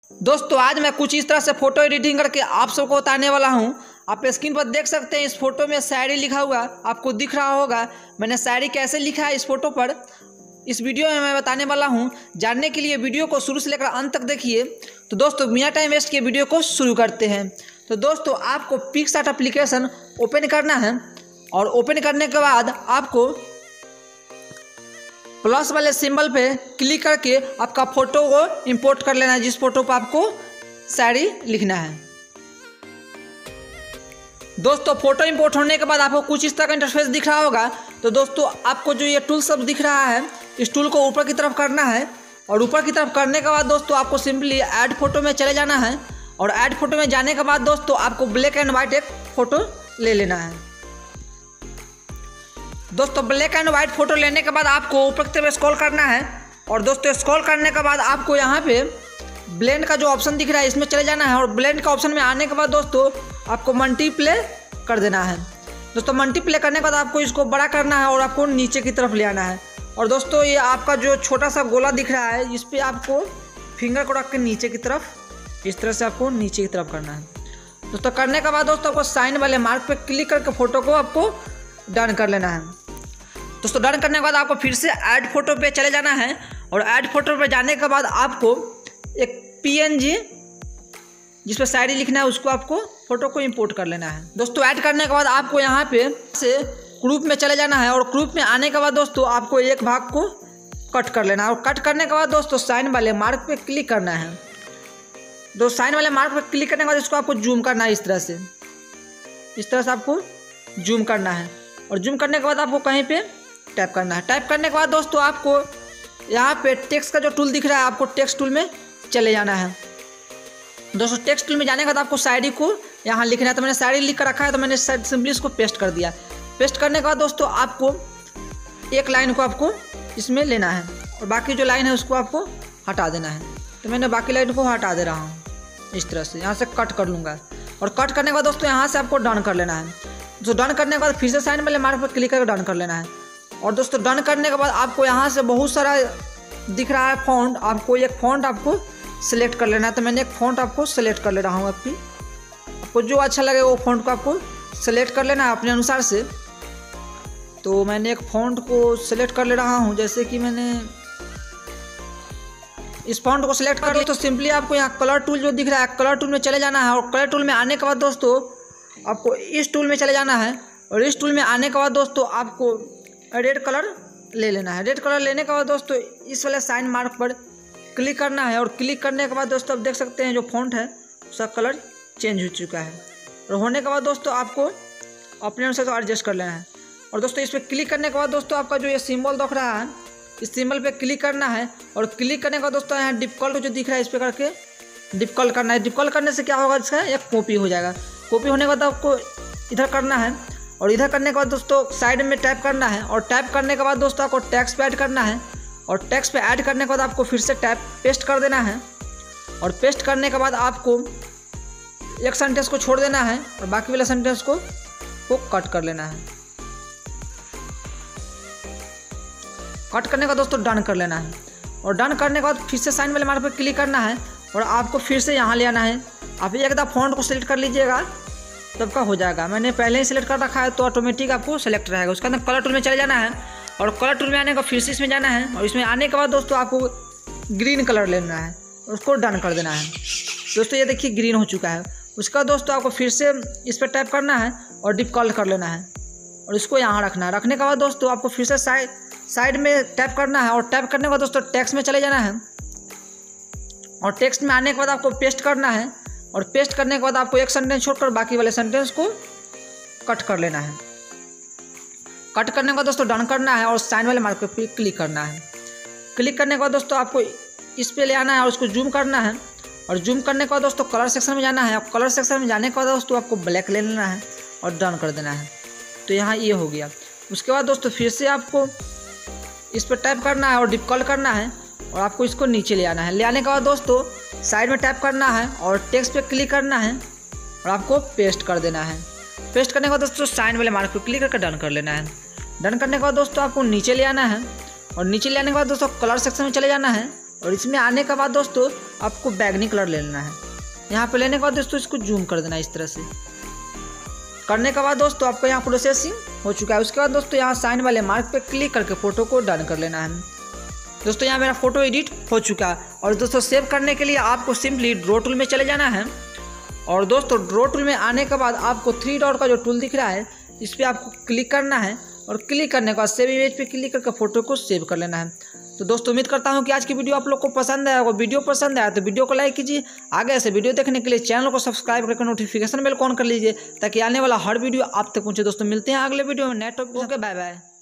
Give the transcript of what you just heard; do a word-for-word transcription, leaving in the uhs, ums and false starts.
दोस्तों आज मैं कुछ इस तरह से फोटो एडिटिंग करके आप सबको बताने वाला हूं। आप स्क्रीन पर देख सकते हैं इस फोटो में शायरी लिखा हुआ आपको दिख रहा होगा। मैंने शायरी कैसे लिखा है इस फोटो पर इस वीडियो में मैं बताने वाला हूं। जानने के लिए वीडियो को शुरू से लेकर अंत तक देखिए। तो दोस्तों बिना टाइम वेस्ट किए वीडियो को शुरू करते हैं। तो दोस्तों आपको पिक्सआर्ट एप्लीकेशन ओपन करना है और ओपन करने के बाद आपको प्लस वाले सिंबल पे क्लिक करके आपका फ़ोटो को इंपोर्ट कर लेना है, जिस फोटो पर आपको शायरी लिखना है। दोस्तों फोटो इंपोर्ट होने के बाद आपको कुछ इस तरह का इंटरफेस दिख रहा होगा। तो दोस्तों आपको जो ये टूल सब दिख रहा है इस टूल को ऊपर की तरफ करना है और ऊपर की तरफ करने के बाद दोस्तों आपको सिंपली ऐड फोटो में चले जाना है और ऐड फोटो में जाने के बाद दोस्तों आपको ब्लैक एंड वाइट एक फ़ोटो ले लेना है। दोस्तों ब्लैक एंड वाइट फोटो लेने के बाद आपको ऊपर की तरफ स्क्रॉल करना है और दोस्तों स्क्रॉल करने के बाद आपको यहाँ पे ब्लेंड का जो ऑप्शन दिख रहा है इसमें चले जाना है और ब्लेंड का ऑप्शन में आने के बाद दोस्तों आपको मल्टीप्ले कर देना है। दोस्तों मल्टीप्ले करने के बाद आपको इसको बड़ा करना है और आपको नीचे की तरफ ले आना है। और दोस्तों ये आपका जो छोटा सा गोला दिख रहा है इस पर आपको फिंगर को रख के नीचे की तरफ इस तरह से आपको नीचे की तरफ करना है। दोस्तों करने के बाद दोस्तों आपको साइन वाले मार्क पे क्लिक करके फ़ोटो को आपको डन कर लेना है। दोस्तों डन करने के बाद आपको फिर से ऐड फोटो पे चले जाना है और ऐड फोटो पे जाने के बाद आपको एक पीएनजी जिस पर शायरी लिखना है उसको आपको फोटो को इंपोर्ट कर लेना है। दोस्तों ऐड करने के बाद आपको यहाँ पे से ग्रुप में चले जाना है और ग्रुप में आने के बाद दोस्तों आपको एक भाग को कट कर लेना है और कट करने के बाद दोस्तों साइन वाले मार्क पे क्लिक करना है। दोस्तों साइन वाले मार्क पे क्लिक करने के बाद इसको आपको जूम करना है। इस तरह से इस तरह से आपको जूम करना है और जूम करने के बाद आपको कहीं पे टाइप करना है। टाइप करने के बाद दोस्तों आपको यहाँ पे टेक्स्ट का जो टूल दिख रहा है आपको टेक्स्ट टूल में चले जाना है। दोस्तों टेक्स्ट टूल में जाने के बाद आपको शायरी को यहाँ लिखना है। तो मैंने शायरी लिख कर रखा है तो मैंने सिंपली इसको पेस्ट कर दिया। पेस्ट करने के बाद दोस्तों आपको एक लाइन को आपको इसमें लेना है और बाकी जो लाइन है उसको आपको हटा देना है। तो मैंने बाकी लाइन को हटा दे रहा हूँ इस तरह से, यहाँ से कट कर लूँगा और कट करने के बाद दोस्तों यहाँ से आपको डन कर लेना है। जो डन करने के बाद फिर से साइन वाले मार्क पर क्लिक करके डन कर लेना है। और दोस्तों डन करने के बाद आपको यहाँ से बहुत सारा दिख रहा है फॉन्ट, आपको एक फॉन्ट आपको सिलेक्ट कर लेना है। तो मैंने एक फॉन्ट आपको सिलेक्ट कर ले रहा हूँ। आपकी आपको जो अच्छा लगे वो फॉन्ट को आपको सिलेक्ट कर लेना है अपने अनुसार से। तो मैंने एक फॉन्ट को सिलेक्ट कर ले रहा हूँ, जैसे कि मैंने इस फॉन्ट को सिलेक्ट कर लिया। तो सिंपली आपको यहाँ कलर टूल जो दिख रहा है कलर टूल में चले जाना है और कलर टूल में आने के बाद दोस्तों आपको इस टूल में चले जाना है और इस टूल में आने के बाद दोस्तों आपको रेड कलर ले लेना है। रेड कलर लेने के बाद दोस्तों इस वाले साइन मार्क पर क्लिक करना है और क्लिक करने के बाद दोस्तों आप देख सकते हैं जो फॉन्ट है उसका कलर चेंज हो चुका है। और होने के बाद दोस्तों आपको अपने अनुसार तो एडजस्ट कर लेना है। और दोस्तों इस पर क्लिक करने के बाद दोस्तों आपका जो ये सिंबल दिख रहा है इस सिंबल पे क्लिक करना है और क्लिक करने के बाद दोस्तों यहाँ डिफ़ॉल्ट जो दिख रहा है इस पर करके डिफ़ॉल्ट करना है। डिफ़ॉल्ट करने से क्या होगा, इसका एक कॉपी हो जाएगा। कॉपी होने के बाद आपको इधर करना है और इधर करने के बाद दोस्तों साइड में टाइप करना है और टाइप करने के बाद दोस्तों आपको टेक्स्ट पे ऐड करना है और टेक्स्ट पे ऐड करने के बाद आपको फिर से टाइप पेस्ट कर देना है और पेस्ट करने के बाद आपको एक सेंटेंस को छोड़ देना है और बाकी वाला सेंटेंस को को कट कर लेना है। कट करने का दोस्तों डन कर लेना है और डन करने के बाद फिर से साइन वाले मार्क पर क्लिक करना है और आपको फिर से यहाँ ले आना है। आप एक दफ़ा फॉन्ट को सिलेक्ट कर लीजिएगा तब का हो जाएगा। मैंने पहले ही सिलेक्ट कर रखा है तो ऑटोमेटिक आपको सेलेक्ट रहेगा। उसके अंदर कलर टूल में चले जाना है और कलर टूल में आने का फिर से इसमें जाना है और इसमें आने के बाद दोस्तों आपको ग्रीन कलर लेना है और उसको डन कर देना है। दोस्तों ये देखिए ग्रीन हो चुका है। उसका दोस्तों आपको फिर से इस पर टाइप करना है और डिफ़ॉल्ट कर लेना है और इसको यहाँ रखना है। रखने के बाद दोस्तों आपको फिर से साइड साइड में टाइप करना है और टाइप करने के बाद दोस्तों टेक्स्ट में चले जाना है और टेक्स्ट में आने के बाद आपको पेस्ट करना है और पेस्ट करने के बाद आपको एक सेंटेंस छोड़कर बाकी वाले सेंटेंस को कट कर लेना है। कट करने के बाद दोस्तों डन करना है और साइन वाले मार्क पे क्लिक करना है। क्लिक करने के बाद दोस्तों आपको इस पे ले आना है और उसको जूम करना है और जूम करने के बाद दोस्तों कलर सेक्शन में जाना है और कलर सेक्शन में जाने के बाद दोस्तों आपको ब्लैक ले लेना है और डन कर देना है। तो यहाँ ये हो गया। उसके बाद दोस्तों फिर से आपको इस पर टाइप करना है और डिफ़ॉल्ट करना है और आपको इसको नीचे ले आना है। ले आने के बाद दोस्तों साइड में टाइप करना है और टेक्स्ट पे क्लिक करना है और आपको पेस्ट कर देना है। पेस्ट करने के बाद दोस्तों साइन वाले मार्क पे क्लिक करके डन कर लेना है। डन करने के बाद दोस्तों आपको नीचे ले आना है और नीचे ले आने के बाद दोस्तों कलर सेक्शन में चले जाना है और इसमें आने के बाद दोस्तों आपको बैगनी कलर ले लेना है। यहाँ पे लेने के बाद दोस्तों इसको जूम कर देना इस तरह से। करने के बाद दोस्तों आपको यहाँ प्रोसेसिंग हो चुका है। उसके बाद दोस्तों यहाँ साइन वाले मार्क पे क्लिक करके फ़ोटो को डन कर लेना है। दोस्तों यहाँ मेरा फ़ोटो एडिट हो चुका है। और दोस्तों सेव करने के लिए आपको सिंपली ड्रॉ टूल में चले जाना है। और दोस्तों ड्रॉ टूल में आने के बाद आपको थ्री डॉट का जो टूल दिख रहा है इस पर आपको क्लिक करना है। और क्लिक करने के बाद सेव इमेज पे क्लिक करके फ़ोटो को सेव कर लेना है। तो दोस्तों उम्मीद करता हूं कि आज की वीडियो आप लोग को पसंद आया होगा। वीडियो पसंद आया तो वीडियो को लाइक कीजिए। आगे ऐसे वीडियो देखने के लिए चैनल को सब्सक्राइब करके नोटिफिकेशन बेल ऑन कर लीजिए ताकि आने वाला हर वीडियो आप तक पहुंचे। दोस्तों मिलते हैं अगले वीडियो में नए टॉपिक। Okay bye bye.